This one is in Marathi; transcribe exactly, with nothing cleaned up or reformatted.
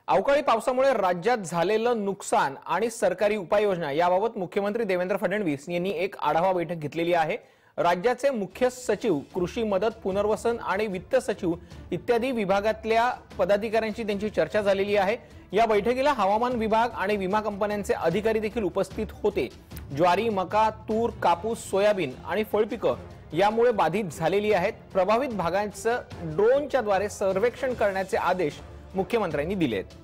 अवकाळी पावसामुळे राज्यात झालेलं नुकसान आणि सरकारी उपाययोजना याबाबत मुख्यमंत्री देवेंद्र फडणवीस यांनी एक आढावा बैठक घेतलेली आहे। राज्याचे मुख्य सचिव, कृषी मदत, पुनर्वसन आणि वित्त सचिव इत्यादी विभागातल्या पदाधिकाऱ्यांची त्यांची चर्चा झालेली आहे। या बैठकीला हवामान विभाग आणि विमा कंपन्यांचे अधिकारी देखील उपस्थित होते। ज्वारी, मका, तूर, कापूस, सोयाबीन आणि फळपिकं यामुळे बाधित झालेली आहेत। प्रभावित भागांचं ड्रोनच्या द्वारे सर्वेक्षण करण्याचे आदेश मुख्यमंत्र्यांनी दिले आहेत।